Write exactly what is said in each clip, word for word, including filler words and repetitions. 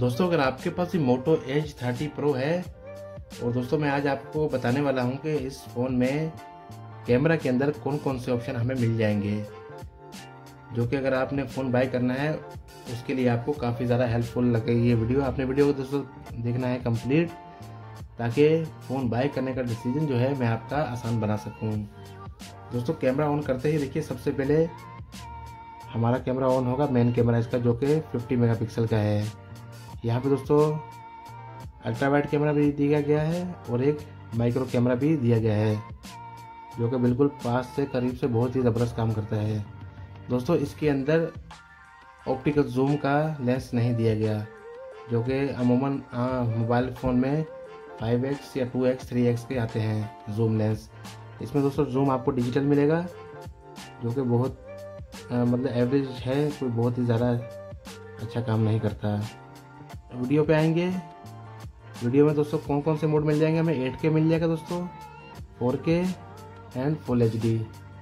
दोस्तों अगर आपके पास ये मोटो एज थर्टी प्रो है और दोस्तों मैं आज आपको बताने वाला हूं कि इस फ़ोन में कैमरा के अंदर कौन कौन से ऑप्शन हमें मिल जाएंगे, जो कि अगर आपने फ़ोन बाय करना है उसके लिए आपको काफ़ी ज़्यादा हेल्पफुल लगेगी ये वीडियो। आपने वीडियो को दोस्तों देखना है कंप्लीट, ताकि फ़ोन बाय करने का डिसीजन जो है मैं आपका आसान बना सकूं। दोस्तों कैमरा ऑन करते ही देखिए सबसे पहले हमारा कैमरा ऑन होगा, मेन कैमरा इसका, जो कि फिफ्टी मेगापिक्सल का है। यहाँ पे दोस्तों अल्ट्रा वाइड कैमरा भी दिया गया है और एक माइक्रो कैमरा भी दिया गया है, जो कि बिल्कुल पास से करीब से बहुत ही ज़बरदस्त काम करता है। दोस्तों इसके अंदर ऑप्टिकल जूम का लेंस नहीं दिया गया, जो कि अमूमन मोबाइल फ़ोन में फाइव एक्स या टू एक्स थ्री एक्स के आते हैं जूम लेंस। इसमें दोस्तों जूम आपको डिजिटल मिलेगा, जो कि बहुत आ, मतलब एवरेज है, कोई बहुत ही ज़्यादा अच्छा काम नहीं करता। वीडियो पे आएंगे, वीडियो में दोस्तों कौन कौन से मोड मिल जाएंगे हमें। एट के मिल जाएगा दोस्तों, four K and full H D.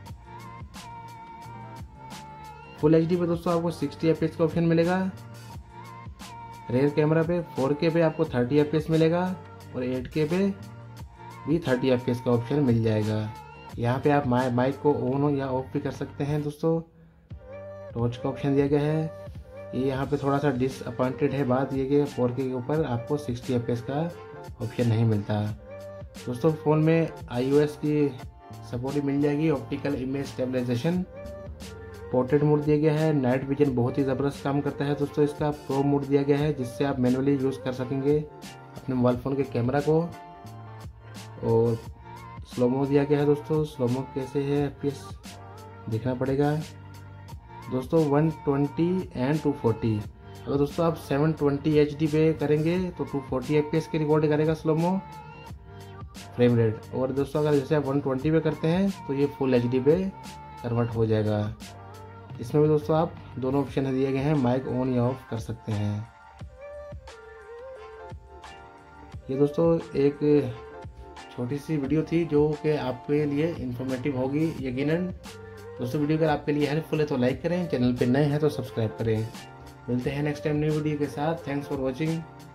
Full H D पे दोस्तों आपको सिक्सटी एफ पी एस का ऑप्शन मिलेगा। रेयर कैमरा पे फोर के पे आपको थर्टी एफ पी एस मिलेगा और एट के पे भी थर्टी एफ पी एस का ऑप्शन मिल जाएगा। यहाँ पे आप माइ माइक को ऑन या ऑफ भी कर सकते हैं दोस्तों। टॉर्च का ऑप्शन दिया गया है। ये यहाँ पे थोड़ा सा डिसअपॉइंटेड है बात ये कि फोर के के ऊपर आपको सिक्सटी एफ पी एस का ऑप्शन नहीं मिलता। दोस्तों फ़ोन में आई ओ एस की सपोर्ट भी मिल जाएगी, optical image stabilisation. Portrait mode दिया गया है। नाइट विजन बहुत ही ज़बरदस्त काम करता है दोस्तों इसका। प्रो मोड दिया गया है, जिससे आप मैनुअली यूज़ कर सकेंगे अपने मोबाइल फ़ोन के कैमरा को। और स्लोमो दिया गया है दोस्तों। स्लोमो कैसे है एफ पी एस देखना पड़ेगा दोस्तों। One twenty and two forty. अगर दोस्तों आप सेवन ट्वेंटी एच डी पे करेंगे तो two forty F P S की रिकॉर्ड करेगा स्लोमो फ्रेम रेट। और दोस्तों अगर जैसे आप वन ट्वेंटी पे करते हैं तो ये फुल एच डी पे कन्वर्ट हो जाएगा। इसमें भी दोस्तों आप दोनों ऑप्शन दिए गए हैं, माइक ऑन या ऑफ कर सकते हैं। ये दोस्तों एक छोटी सी वीडियो थी जो कि आपके लिए इंफॉर्मेटिव होगी यकीनन। दोस्तों वीडियो अगर आपके लिए हेल्पफुल है तो लाइक करें, चैनल पे नए हैं तो सब्सक्राइब करें। मिलते हैं नेक्स्ट टाइम न्यू वीडियो के साथ। Thanks for watching.